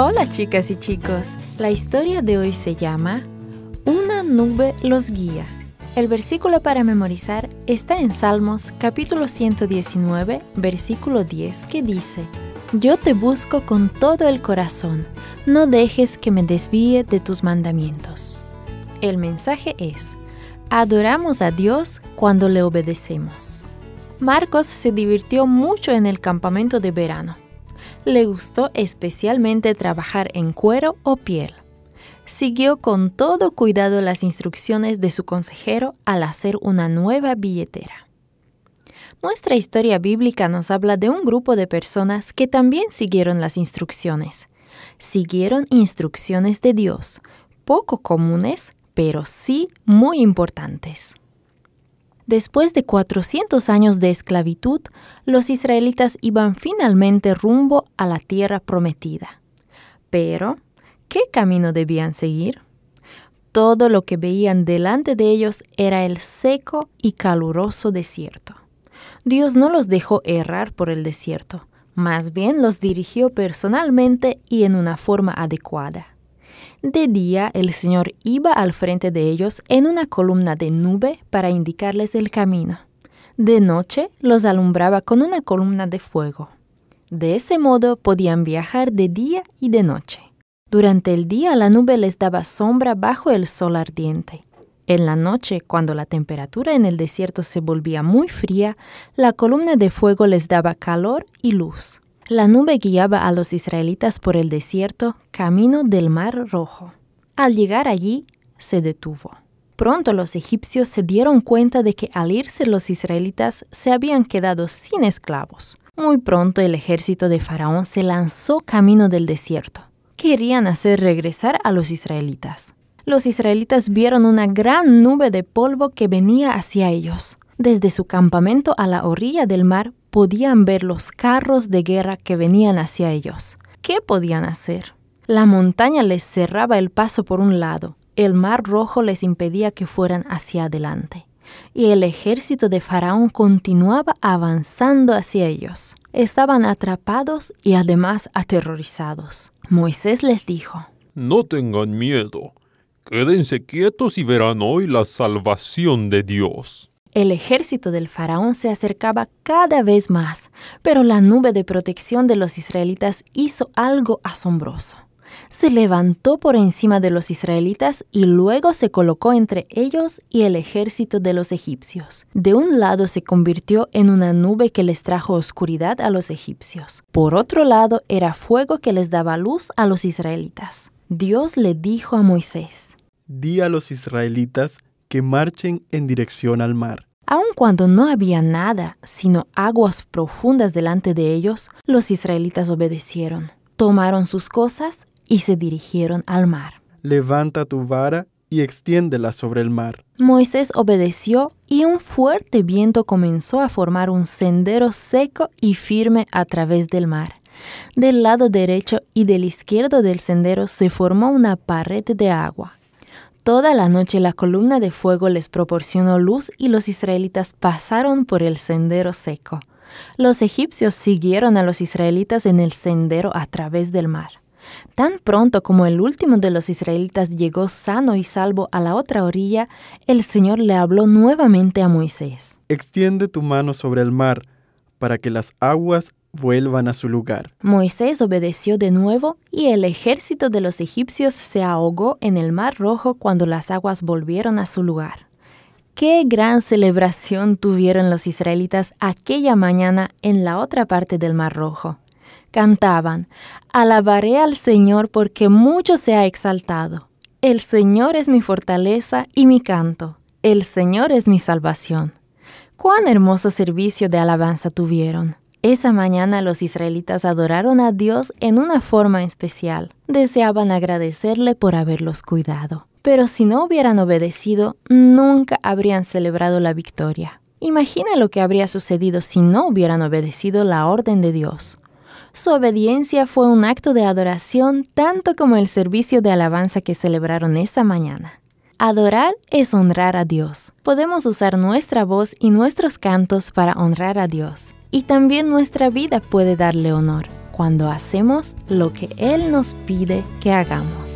Hola chicas y chicos, la historia de hoy se llama Una nube los guía. El versículo para memorizar está en Salmos capítulo 119, versículo 10, que dice: Yo te busco con todo el corazón, no dejes que me desvíe de tus mandamientos. El mensaje es: adoramos a Dios cuando le obedecemos. Marcos se divirtió mucho en el campamento de verano. Le gustó especialmente trabajar en cuero o piel. Siguió con todo cuidado las instrucciones de su consejero al hacer una nueva billetera. Nuestra historia bíblica nos habla de un grupo de personas que también siguieron las instrucciones. Siguieron instrucciones de Dios, poco comunes, pero sí muy importantes. Después de 400 años de esclavitud, los israelitas iban finalmente rumbo a la tierra prometida. Pero, ¿qué camino debían seguir? Todo lo que veían delante de ellos era el seco y caluroso desierto. Dios no los dejó errar por el desierto, más bien los dirigió personalmente y en una forma adecuada. De día, el Señor iba al frente de ellos en una columna de nube para indicarles el camino. De noche, los alumbraba con una columna de fuego. De ese modo, podían viajar de día y de noche. Durante el día, la nube les daba sombra bajo el sol ardiente. En la noche, cuando la temperatura en el desierto se volvía muy fría, la columna de fuego les daba calor y luz. La nube guiaba a los israelitas por el desierto, camino del Mar Rojo. Al llegar allí, se detuvo. Pronto los egipcios se dieron cuenta de que al irse los israelitas se habían quedado sin esclavos. Muy pronto el ejército de Faraón se lanzó camino del desierto. Querían hacer regresar a los israelitas. Los israelitas vieron una gran nube de polvo que venía hacia ellos. Desde su campamento a la orilla del mar podían ver los carros de guerra que venían hacia ellos. ¿Qué podían hacer? La montaña les cerraba el paso por un lado, el Mar Rojo les impedía que fueran hacia adelante, y el ejército de Faraón continuaba avanzando hacia ellos. Estaban atrapados y además aterrorizados. Moisés les dijo: No tengan miedo, quédense quietos y verán hoy la salvación de Dios. El ejército del faraón se acercaba cada vez más, pero la nube de protección de los israelitas hizo algo asombroso. Se levantó por encima de los israelitas y luego se colocó entre ellos y el ejército de los egipcios. De un lado se convirtió en una nube que les trajo oscuridad a los egipcios. Por otro lado era fuego que les daba luz a los israelitas. Dios le dijo a Moisés: Di a los israelitas que marchen en dirección al mar. Aun cuando no había nada, sino aguas profundas delante de ellos, los israelitas obedecieron. Tomaron sus cosas y se dirigieron al mar. Levanta tu vara y extiéndela sobre el mar. Moisés obedeció y un fuerte viento comenzó a formar un sendero seco y firme a través del mar. Del lado derecho y del izquierdo del sendero se formó una pared de agua. Toda la noche la columna de fuego les proporcionó luz y los israelitas pasaron por el sendero seco. Los egipcios siguieron a los israelitas en el sendero a través del mar. Tan pronto como el último de los israelitas llegó sano y salvo a la otra orilla, el Señor le habló nuevamente a Moisés. Extiende tu mano sobre el mar para que las aguas vuelvan a su lugar. Moisés obedeció de nuevo y el ejército de los egipcios se ahogó en el Mar Rojo cuando las aguas volvieron a su lugar. ¡Qué gran celebración tuvieron los israelitas aquella mañana en la otra parte del Mar Rojo! Cantaban: «Alabaré al Señor porque mucho se ha exaltado. El Señor es mi fortaleza y mi canto. El Señor es mi salvación». ¡Cuán hermoso servicio de alabanza tuvieron! Esa mañana los israelitas adoraron a Dios en una forma especial. Deseaban agradecerle por haberlos cuidado. Pero si no hubieran obedecido, nunca habrían celebrado la victoria. Imagina lo que habría sucedido si no hubieran obedecido la orden de Dios. Su obediencia fue un acto de adoración tanto como el servicio de alabanza que celebraron esa mañana. Adorar es honrar a Dios. Podemos usar nuestra voz y nuestros cantos para honrar a Dios. Y también nuestra vida puede darle honor. cuando hacemos lo que Él nos pide que hagamos.